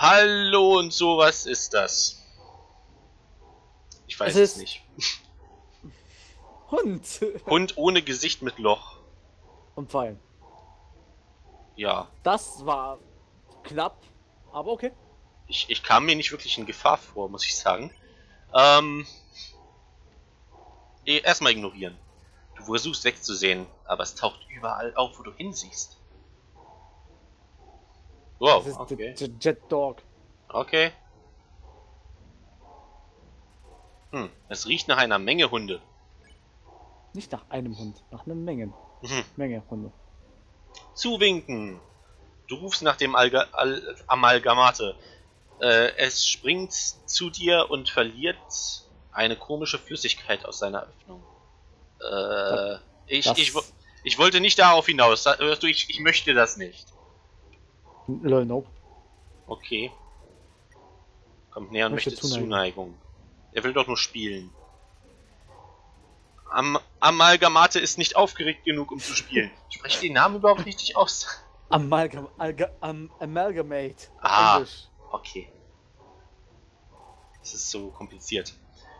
Hallo und so, was ist das? Ich weiß es nicht. Hund. Hund ohne Gesicht mit Loch. Und Pfeil. Ja. Das war knapp, aber okay. Ich kam mir nicht wirklich in Gefahr vor, muss ich sagen. Erstmal ignorieren. Du versuchst wegzusehen, aber es taucht überall auf, wo du hinsiehst. Wow, Das ist okay. der Jet Dog. Okay. Es riecht nach einer Menge Hunde. Nicht nach einem Hund, nach einer Menge Hunde. Zuwinken. Du rufst nach dem Amalgamate. Es springt zu dir und verliert eine komische Flüssigkeit aus seiner Öffnung. Ich wollte nicht darauf hinaus. Ich möchte das nicht. Lol, nope. Okay. Kommt näher und möchte Zuneigung. Er will doch nur spielen. Amalgamate ist nicht aufgeregt genug, um zu spielen. Spreche den Namen überhaupt richtig aus? Amalgamate. Englisch. Okay. Das ist so kompliziert.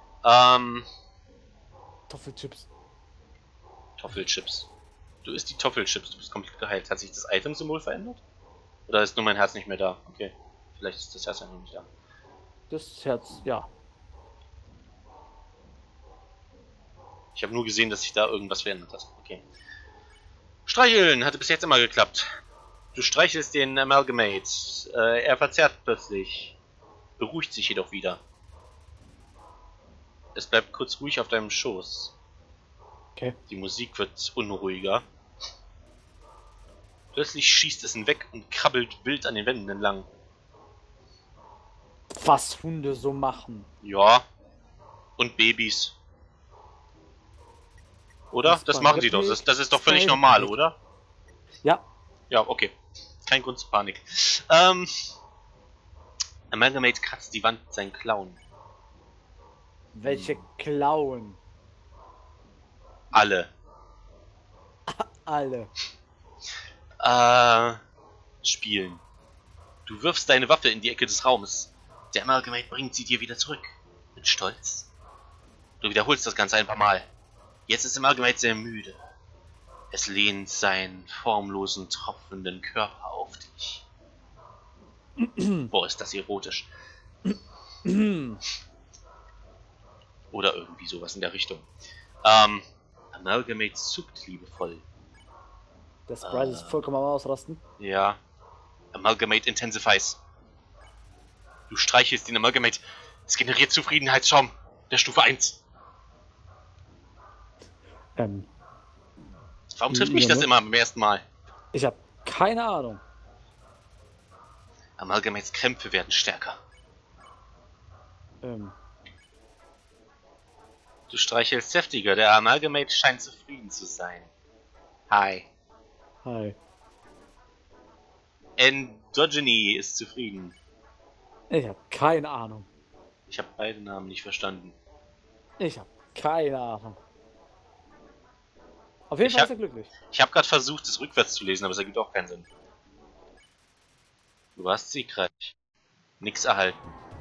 Toffelchips. Toffelchips. Du isst die Toffelchips, du bist komplett geheilt. Hat sich das Item-Symbol verändert? Oder ist nur mein Herz nicht mehr da? Okay. Vielleicht ist das Herz ja noch nicht da. Das Herz, ja. Ich habe nur gesehen, dass sich da irgendwas verändert hat. Okay. Streicheln hatte bis jetzt immer geklappt. Du streichelst den Amalgamate. Er verzerrt plötzlich. Beruhigt sich jedoch wieder. Es bleibt kurz ruhig auf deinem Schoß. Okay. Die Musik wird unruhiger. Plötzlich schießt es ihn weg und krabbelt wild an den Wänden entlang. Was Hunde so machen. Ja. Und Babys. Oder? Das machen sie doch. Das ist doch völlig normal, oder? Ja. Ja, okay. Kein Grund zur Panik. Amalgamate kratzt die Wand mit seinen Klauen. Welche Klauen? Alle. Alle. Spielen. Du wirfst deine Waffe in die Ecke des Raumes. Der Amalgamate bringt sie dir wieder zurück. Mit Stolz. Du wiederholst das Ganze ein paar Mal. Jetzt ist Amalgamate sehr müde. Es lehnt seinen formlosen, tropfenden Körper auf dich. Boah, ist das erotisch. Oder irgendwie sowas in der Richtung. Amalgamate zuckt liebevoll. Der Sprite ist vollkommen am Ausrasten. Ja. Amalgamate intensifies. Du streichelst den Amalgamate. Es generiert Zufriedenheitsschaum der Stufe 1. Warum trifft mich das immer beim ersten Mal? Ich habe keine Ahnung. Amalgamates Krämpfe werden stärker. Du streichelst heftiger. Der Amalgamate scheint zufrieden zu sein. Hi. Hi. Endogeny ist zufrieden. Ich habe keine Ahnung. Ich habe beide Namen nicht verstanden. Ich habe keine Ahnung. Auf jeden Fall ist er glücklich. Ich habe gerade versucht, es rückwärts zu lesen, aber es ergibt auch keinen Sinn. Du warst siegreich. Nix erhalten.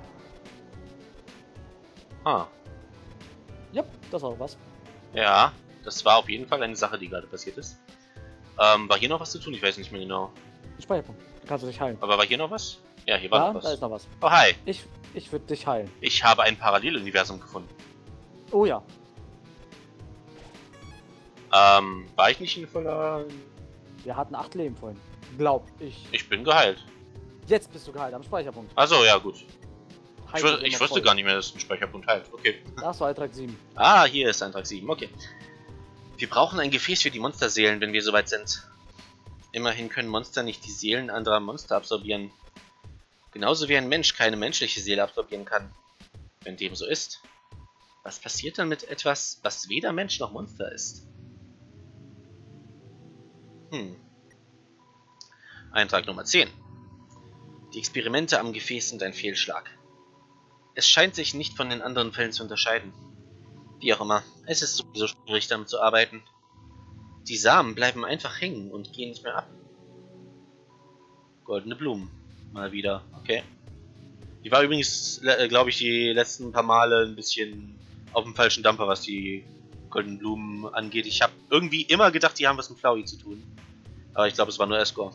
Ah. Ja, das war was. Ja, das war auf jeden Fall eine Sache, die gerade passiert ist. War hier noch was zu tun? Ich weiß nicht mehr genau. Ein Speicherpunkt. Du kannst dich heilen. Aber war hier noch was? Ja, hier war noch was. Da ist noch was. Oh, hi. Ich würde dich heilen. Ich habe ein Paralleluniversum gefunden. Oh ja. War ich nicht in voller... Wir hatten 8 Leben vorhin. Glaub ich. Ich bin geheilt. Jetzt bist du geheilt am Speicherpunkt. Achso, ja gut. Ich wusste gar nicht mehr, dass ein Speicherpunkt heilt. Okay. Das war Eintrag 7. Ah, hier ist Eintrag 7. Okay. Wir brauchen ein Gefäß für die Monsterseelen, wenn wir soweit sind. Immerhin können Monster nicht die Seelen anderer Monster absorbieren. Genauso wie ein Mensch keine menschliche Seele absorbieren kann. Wenn dem so ist, was passiert dann mit etwas, was weder Mensch noch Monster ist? Eintrag Nummer 10. Die Experimente am Gefäß sind ein Fehlschlag. Es scheint sich nicht von den anderen Fällen zu unterscheiden. Wie auch immer, es ist sowieso schwierig damit zu arbeiten. Die Samen bleiben einfach hängen und gehen nicht mehr ab. Goldene Blumen. Mal wieder. Okay. Die war übrigens, glaube ich, die letzten paar Male ein bisschen auf dem falschen Dampfer, was die goldenen Blumen angeht. Ich habe irgendwie immer gedacht, die haben was mit Flowey zu tun. Aber ich glaube, es war nur Escort.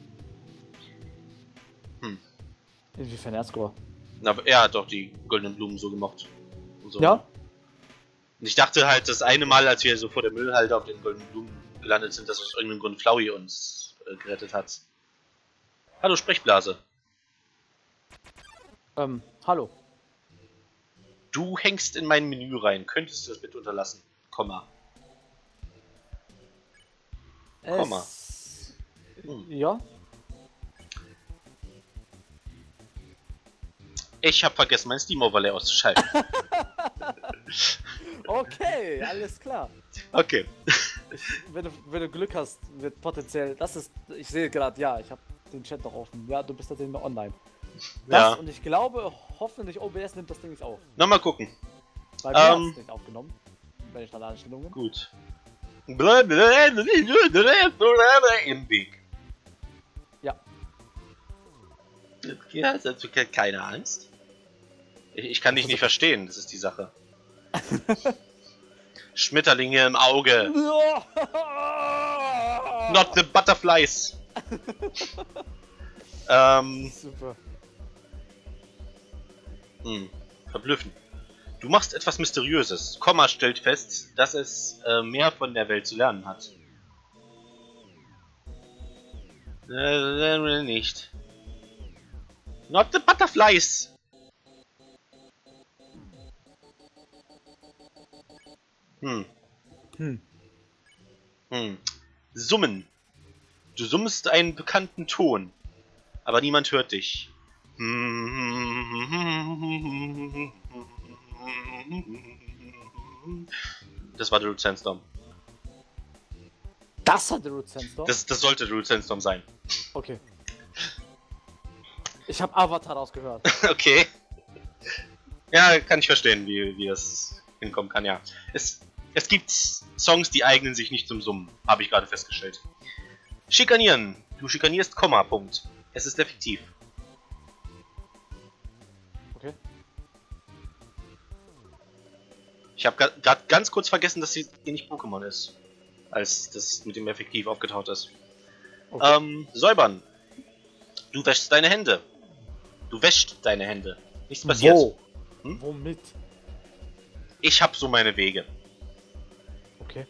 Inwiefern Escort? Na, er hat doch die goldenen Blumen so gemocht. Und so. Ja? Und ich dachte halt, das eine Mal, als wir so vor der Müllhalde auf den goldenen Blumen gelandet sind, dass aus irgendeinem Grund Flowey uns gerettet hat. Hallo, Sprechblase. Hallo. Du hängst in mein Menü rein. Könntest du das bitte unterlassen? Komma. Komma. Ja? Ich habe vergessen, mein Steam-Overlay auszuschalten. Okay, alles klar. Okay. Wenn du Glück hast, wird potenziell. Das ist. Ich sehe gerade, ja, ich habe den Chat noch offen. Ja, du bist tatsächlich noch online. Das, Ja. und ich glaube, hoffentlich OBS nimmt das Ding nicht auf. Nochmal gucken. Bei mir hat es nicht aufgenommen. Bei den Einstellungen. Gut. Im Weg. Ja. Ja, dazu keine Angst. Ich kann dich nicht verstehen, das ist die Sache. Schmetterlinge im Auge. Not the butterflies. Super. Verblüffend. Du machst etwas Mysteriöses. Komma stellt fest, dass es mehr von der Welt zu lernen hat. Nicht. Not the butterflies. Summen. Du summst einen bekannten Ton, aber niemand hört dich. Das war der Root Sandstorm. Das hat der Root Sandstorm? Das sollte der Root Sandstorm sein. Okay. Ich habe Avatar rausgehört. Okay. Ja, kann ich verstehen, wie das hinkommen kann, ja. Es gibt Songs, die eignen sich nicht zum Summen, habe ich gerade festgestellt. Schikanieren. Du schikanierst, Komma, Punkt. Es ist effektiv. Okay. Ich habe gerade ganz kurz vergessen, dass sie nicht Pokémon ist. Als das mit dem effektiv aufgetaucht ist. Okay. Säubern. Du wäschst deine Hände. Du wäschst deine Hände. Nichts passiert. Wo? Womit? Ich habe so meine Wege. Okay.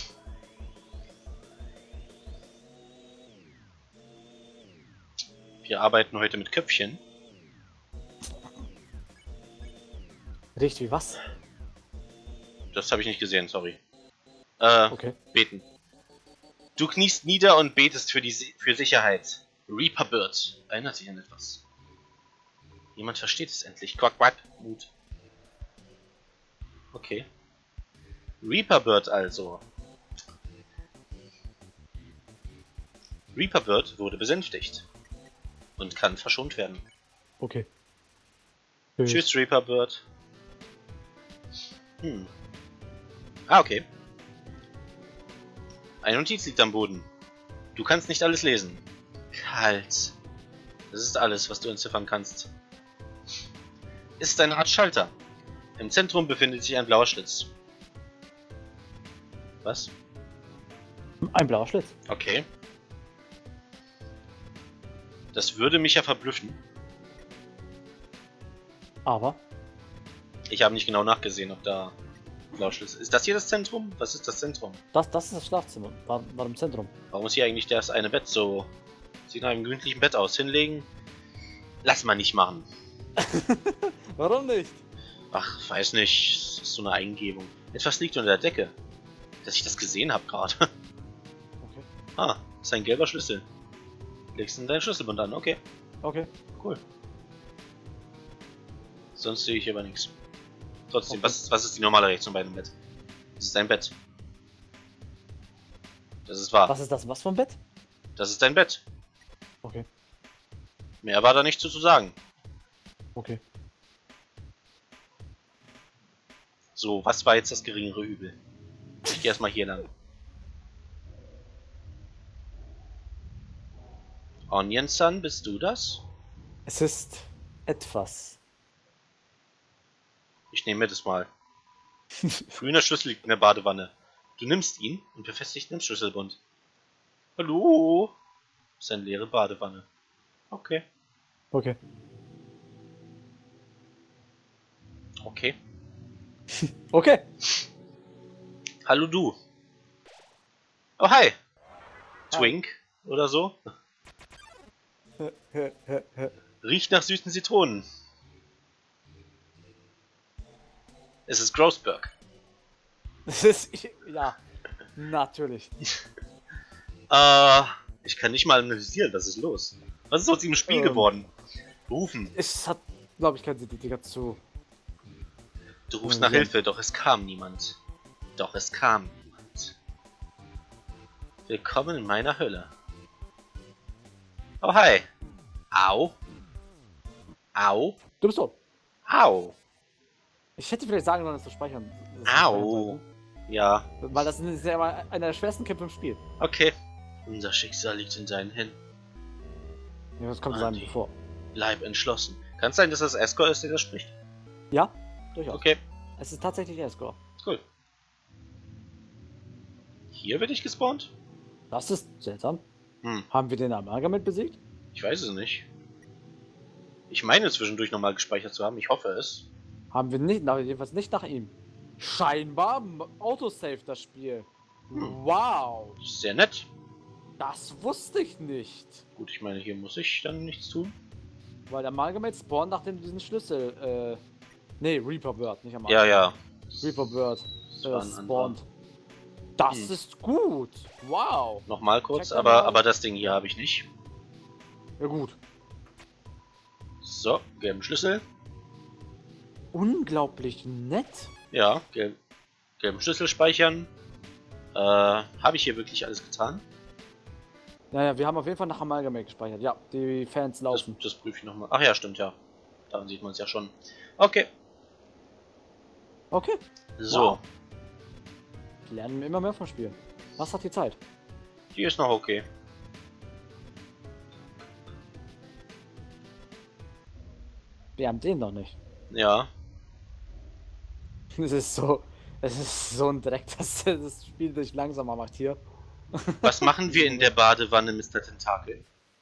Wir arbeiten heute mit Köpfchen. Riecht wie was? Das habe ich nicht gesehen, sorry. Okay. Beten. Du kniest nieder und betest für Sicherheit. Reaper Bird. Erinnert sich an etwas. Jemand versteht es endlich. Quack, quack. Mut. Okay. Reaper Bird also. Reaper Bird wurde besänftigt. Und kann verschont werden. Okay. Tschüss, Reaper Bird. Ah, okay. Eine Notiz liegt am Boden. Du kannst nicht alles lesen. Kalt. Das ist alles, was du entziffern kannst. Es ist eine Art Schalter. Im Zentrum befindet sich ein blauer Schlitz. Was? Ein blauer Schlitz. Okay. Das würde mich ja verblüffen. Aber? Ich habe nicht genau nachgesehen, ob da blauer Schlitz ist. Ist das hier das Zentrum? Was ist das Zentrum? Das ist das Schlafzimmer. War im Zentrum. Warum ist hier eigentlich das eine Bett so... Sieht nach einem gemütlichen Bett aus. Hinlegen? Lass mal nicht machen. Warum nicht? Ach, weiß nicht. Das ist so eine Eingebung. Etwas liegt unter der Decke. Dass ich das gesehen habe gerade. Okay. Ah, das ist ein gelber Schlüssel. Legst du deinen Schlüsselbund an, okay. Okay. Cool. Sonst sehe ich aber nichts. Trotzdem, Okay. was ist die normale Reaktion bei einem Bett? Das ist ein Bett. Das ist wahr. Was ist das? Was für ein Bett? Das ist ein Bett. Okay. Mehr war da nicht zu sagen. Okay. So, was war jetzt das geringere Übel? Ich gehe erstmal hier lang. Onion Sun, bist du das? Es ist etwas. Ich nehme mir das mal. Grüner Schlüssel liegt in der Badewanne. Du nimmst ihn und befestigst ihn im Schlüsselbund. Hallo? Das ist eine leere Badewanne. Okay. Okay. Okay. Okay. Hallo du. Oh hi. Twink oder so. Riecht nach süßen Zitronen. Es ist Grossberg. Das ist. Ja. Natürlich. Ich kann nicht mal analysieren, was ist los? Was ist aus diesem Spiel geworden? Rufen. Es hat, glaube ich, keine Dinger zu. Du rufst nach Hilfe, doch es kam niemand. Doch es kam niemand. Willkommen in meiner Hölle. Oh hi. Au. Au. Du bist tot. Au. Ich hätte vielleicht sagen sollen, das zu speichern. Au. Ja. Weil das ist ja immer einer der schwersten Kämpfe im Spiel. Okay. Unser Schicksal liegt in deinen Händen. Ja, das kommt zu einem vor. Bleib entschlossen. Kann es sein, dass das Escort ist, der das spricht? Ja, durchaus. Okay. Es ist tatsächlich Escort. Cool. Hier werde ich gespawnt? Das ist seltsam. Hm. Haben wir den Amalgamit besiegt? Ich weiß es nicht. Ich meine zwischendurch nochmal gespeichert zu haben. Ich hoffe es. Haben wir nicht, jedenfalls nicht nach ihm. Scheinbar Autosave das Spiel. Wow. Sehr nett. Das wusste ich nicht. Gut, ich meine, hier muss ich dann nichts tun. Weil der Amalgamate spawnt, nachdem du diesen Schlüssel, nee, Reaper Bird, nicht Ja, Amalgamate. ja. Reaper Bird war ein spawnt. Das ist gut. Wow. Nochmal kurz, Check mal. aber das Ding hier habe ich nicht. Ja gut. So, gelben Schlüssel. Unglaublich nett. Ja, gelben Schlüssel speichern. Habe ich hier wirklich alles getan? Naja, wir haben auf jeden Fall nach Amalgamate gespeichert. Ja, die Fans laufen. Das prüfe ich nochmal. Ach ja, stimmt, ja. Daran sieht man es ja schon. Okay. Okay. So. Wow. Lernen wir immer mehr vom Spiel. Was hat die Zeit? Die ist noch okay. Wir haben den noch nicht. Ja. Es ist so ein Dreck, dass das Spiel sich langsamer macht hier. Was machen wir in der Badewanne, Mr. Tentakel?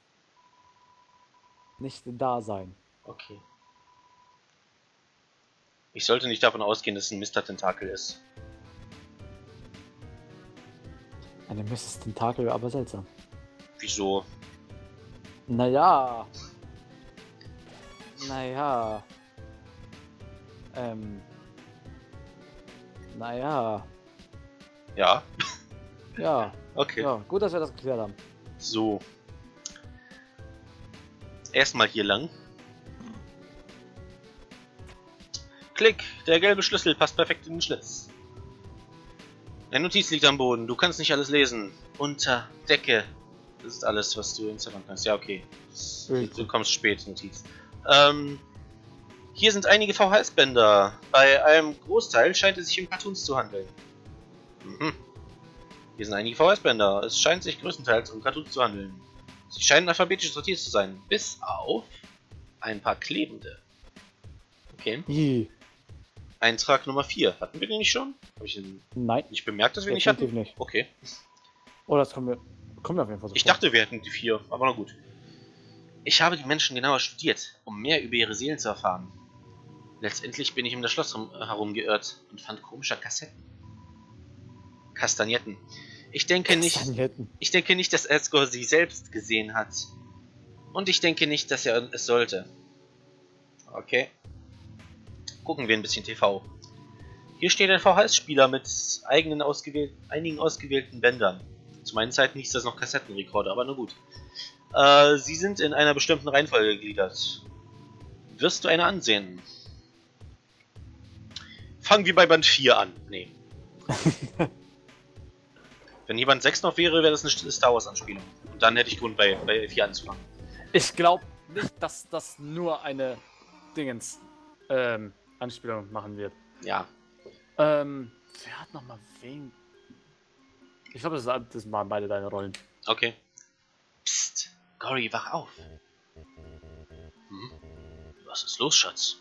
Nicht da sein. Okay. Ich sollte nicht davon ausgehen, dass es ein Mr. Tentakel ist. Eine Mrs. Tentakel, aber seltsam. Wieso? Naja. Naja. Naja. Ja. Ja. Okay. Ja, gut, dass wir das geklärt haben. So. Erstmal hier lang. Klick, der gelbe Schlüssel passt perfekt in den Schlitz. Eine Notiz liegt am Boden, du kannst nicht alles lesen. Unter Decke. Das ist alles, was du entziffern kannst. Ja, okay. Du kommst spät, Notiz. Hier sind einige VHS-Bänder. Bei einem Großteil scheint es sich um Cartoons zu handeln. Mhm. Hier sind einige VHS-Bänder. Es scheint sich größtenteils um Cartoons zu handeln. Sie scheinen alphabetisch sortiert zu sein, bis auf ein paar klebende. Okay. I. Eintrag Nummer 4. Hatten wir den nicht schon? Habe ich Nein. nicht bemerkt, dass wir nicht Definitiv hatten? nicht. Okay. Oh, das kommen wir auf jeden Fall so Ich vor. dachte, wir hätten die 4, aber na gut. Ich habe die Menschen genauer studiert, um mehr über ihre Seelen zu erfahren. Letztendlich bin ich um das Schloss herumgeirrt und fand komische Kastagnetten. Ich denke nicht, dass Escort sie selbst gesehen hat. Und ich denke nicht, dass er es sollte. Okay. Gucken wir ein bisschen TV. Hier steht ein VHS-Spieler mit einigen ausgewählten Bändern. Zu meinen Zeiten hieß das noch Kassettenrekorder, aber nur gut. Sie sind in einer bestimmten Reihenfolge gegliedert. Wirst du eine ansehen? Fangen wir bei Band 4 an. Nee. Wenn hier Band 6 noch wäre, wäre das eine Star Wars Anspielung. Und dann hätte ich Grund bei 4 anzufangen. Ich glaube nicht, dass das nur eine Anspielung machen wird. Ja. Wer hat nochmal wen? Ich glaube, das waren beide deine Rollen. Okay. Psst, Gory, wach auf. Hm? Was ist los, Schatz?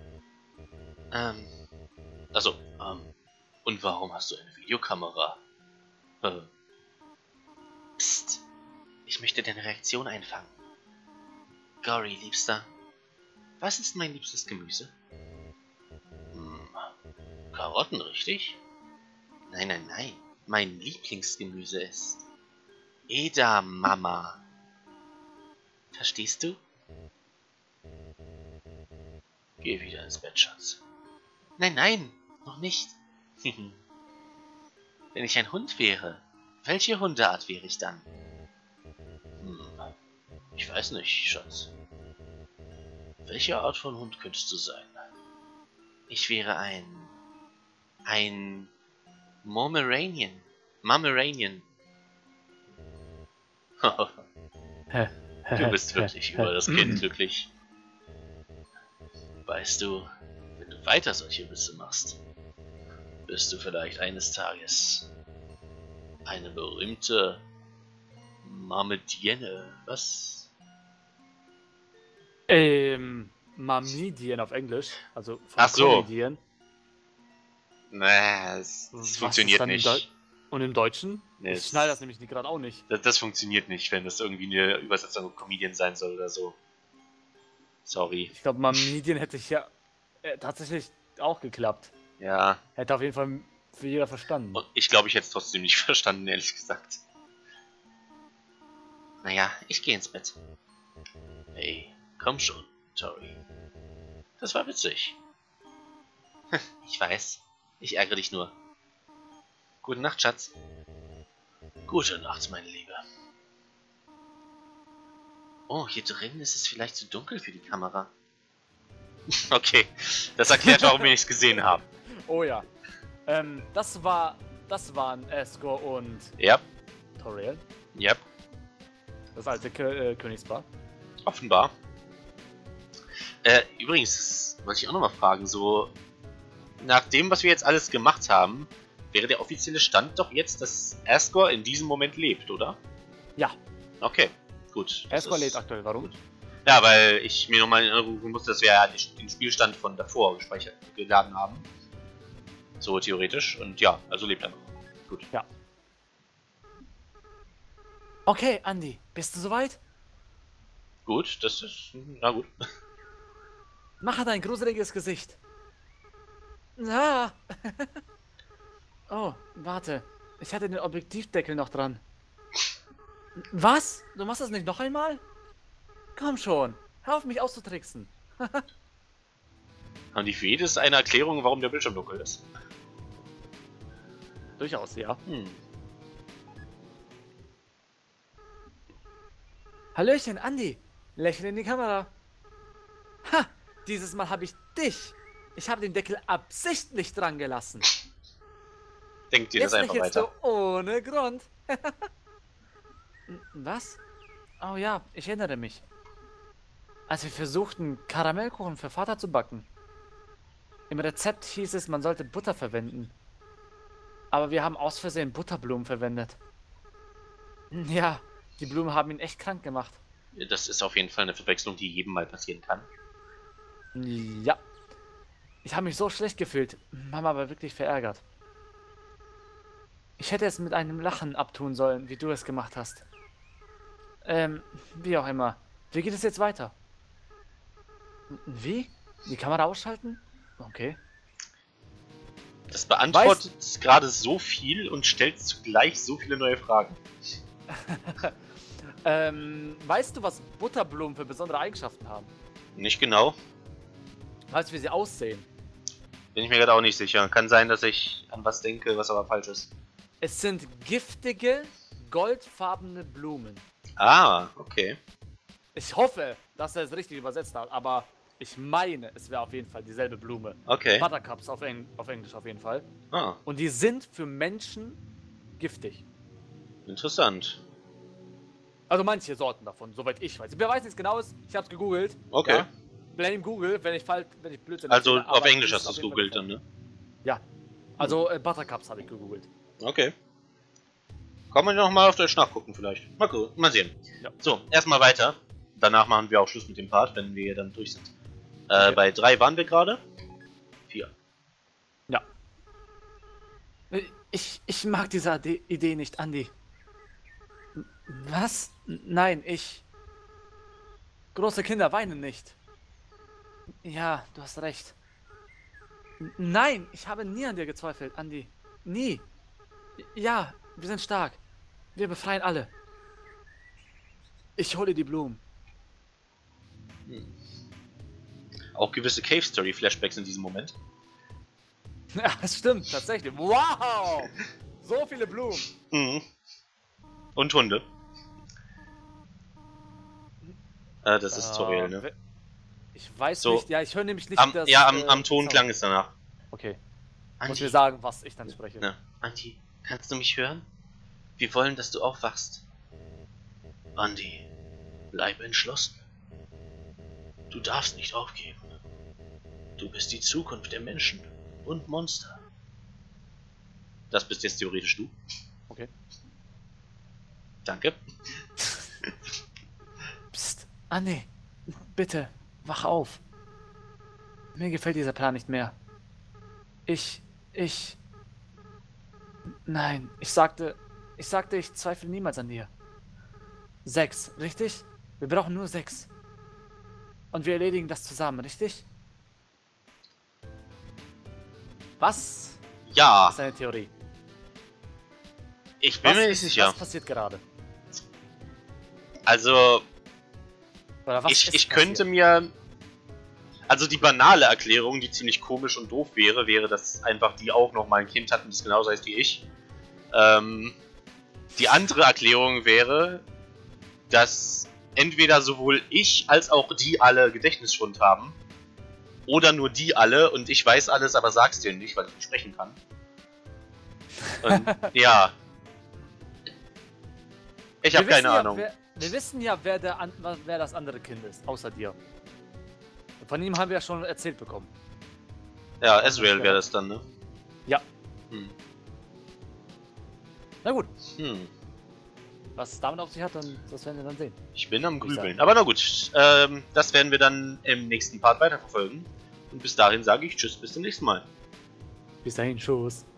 Also, und warum hast du eine Videokamera? Psst. Ich möchte deine Reaktion einfangen. Gory, Liebster. Was ist mein liebstes Gemüse? Karotten, richtig? Nein, nein, nein. Mein Lieblingsgemüse ist Edamame. Verstehst du? Geh wieder ins Bett, Schatz. Nein, nein, noch nicht. Wenn ich ein Hund wäre, welche Hundeart wäre ich dann? Ich weiß nicht, Schatz. Welche Art von Hund könntest du sein? Ich wäre ein Pomeranian. Pomeranian. Du bist wirklich über das Kind glücklich. Weißt du, wenn du weiter solche Witze machst, wirst du vielleicht eines Tages eine berühmte Marmedienne. Was? Mamidien auf Englisch. Also von Ach so. Comedian. Nee, das Was funktioniert ist dann nicht. Und im Deutschen? Nee, Ich schneide das nämlich gerade auch nicht. Das funktioniert nicht, wenn das irgendwie eine Übersetzung von Comedian sein soll oder so. Sorry. Ich glaube, Mamidien hätte ich ja tatsächlich auch geklappt. Ja. Hätte auf jeden Fall für jeder verstanden. Und ich glaube, ich hätte es trotzdem nicht verstanden, ehrlich gesagt. Naja, ich gehe ins Bett. Hey, komm schon, Tori. Das war witzig. Ich weiß. Ich ärgere dich nur. Gute Nacht, Schatz. Gute Nacht, meine Liebe. Oh, hier drin ist es vielleicht zu dunkel für die Kamera. Okay, das erklärt, warum wir nichts gesehen haben. Oh ja. Das waren Asgore und Ja, Toriel. ja, Das alte Königspaar. offenbar. Übrigens, das wollte ich auch nochmal fragen, so nach dem, was wir jetzt alles gemacht haben, wäre der offizielle Stand doch jetzt, dass Asgore in diesem Moment lebt, oder? Ja, Okay, gut. das Asgore ist- lebt aktuell. Warum? Ja, weil ich mir nochmal in Erinnerung rufen musste, dass wir ja den Spielstand von davor gespeichert geladen haben. So theoretisch. Und ja, also lebt er noch. Gut. Ja. Okay, Andi, bist du soweit? Gut, das ist. Na gut. Mach dein gruseliges Gesicht. Ah. Oh, warte. Ich hatte den Objektivdeckel noch dran. Was? Du machst das nicht noch einmal? Komm schon. Hör auf mich auszutricksen. Haben die für jedes eine Erklärung, warum der Bildschirm dunkel ist? Durchaus, ja. Hm. Hallöchen, Andi. Lächle in die Kamera. Ha! Dieses Mal habe ich dich. Ich habe den Deckel absichtlich dran gelassen. Denkt ihr das Jetzt einfach lächelst weiter? du ohne Grund. Was? Oh ja, ich erinnere mich. Als wir versuchten, Karamellkuchen für Vater zu backen. Im Rezept hieß es, man sollte Butter verwenden. Aber wir haben aus Versehen Butterblumen verwendet. Ja, die Blumen haben ihn echt krank gemacht. Das ist auf jeden Fall eine Verwechslung, die jedem mal passieren kann. Ja. Ich habe mich so schlecht gefühlt. Mama war wirklich verärgert. Ich hätte es mit einem Lachen abtun sollen, wie du es gemacht hast. Wie auch immer. Wie geht es jetzt weiter? Wie? Die Kamera ausschalten? Okay. Das beantwortet gerade so viel und stellt zugleich so viele neue Fragen. Weißt du, was Butterblumen für besondere Eigenschaften haben? Nicht genau. Weißt du, wie sie aussehen? Bin ich mir gerade auch nicht sicher. Kann sein, dass ich an was denke, was aber falsch ist. Es sind giftige, goldfarbene Blumen. Ah, okay. Ich hoffe, dass er es richtig übersetzt hat, aber ich meine, es wäre auf jeden Fall dieselbe Blume. Okay. Buttercups auf Englisch auf jeden Fall. Ah, Und die sind für Menschen giftig. interessant. Also manche Sorten davon, soweit ich weiß. Ich weiß nichts Genaues, ich hab's gegoogelt. Okay. Ja? Blame Google, wenn ich Blödsinn Also erzähle, auf aber Englisch ist hast du auf es jeden Fall googelt der dann, ne? Fall. Ja. Also Buttercups habe ich gegoogelt. Okay. Kann man nochmal auf Deutsch nachgucken vielleicht. Mal gucken, mal sehen. Ja. So, erstmal weiter. Danach machen wir auch Schluss mit dem Part, wenn wir dann durch sind. Okay. Bei 3 waren wir gerade. 4. Ja. Ich mag diese Idee nicht, Andi. Was? Nein, Große Kinder weinen nicht. Ja, du hast recht. Nein, ich habe nie an dir gezweifelt, Andi. Nie. Ja, wir sind stark. Wir befreien alle. Ich hole die Blumen. Auch gewisse Cave-Story-Flashbacks in diesem Moment. Ja, das stimmt, tatsächlich. Wow! So viele Blumen. Mhm. Und Hunde. Das ist Toriel, ne? Ich weiß So. nicht, ja, ich höre nämlich nicht Am Ton Sound. klang es danach. Okay, muss Andi, mir sagen, was ich dann spreche. ne? Andi, kannst du mich hören? Wir wollen, dass du aufwachst. Andi, bleib entschlossen. Du darfst nicht aufgeben. Du bist die Zukunft der Menschen und Monster. Das bist jetzt theoretisch du. Okay. Danke. Psst, Andi, bitte, wach auf. Mir gefällt dieser Plan nicht mehr. Nein, ich sagte, ich zweifle niemals an dir. 6, richtig? Wir brauchen nur 6. Und wir erledigen das zusammen, richtig? Was Ja, ist deine Theorie? ich bin mir nicht sicher. Was passiert gerade? Also, Oder was ist ich könnte passiert? mir... Also die banale Erklärung, die ziemlich komisch und doof wäre, dass einfach die auch noch mal ein Kind hatten, das genauso heißt wie ich. Die andere Erklärung wäre, dass entweder sowohl ich als auch die alle Gedächtnisschwund haben. Oder nur die alle und ich weiß alles, aber sag's dir nicht, weil ich nicht sprechen kann. Und, ja. Ich habe keine Ahnung. Wir wissen ja, wer das andere Kind ist, außer dir. Von ihm haben wir ja schon erzählt bekommen. Ja, Ezreal wäre das dann, ne? Ja. Hm. Na gut. Hm. Was es damit auf sich hat, das werden wir dann sehen. Ich bin am Grübeln. Aber na gut, das werden wir dann im nächsten Part weiterverfolgen. Und bis dahin sage ich Tschüss, bis zum nächsten Mal. Bis dahin, Tschüss.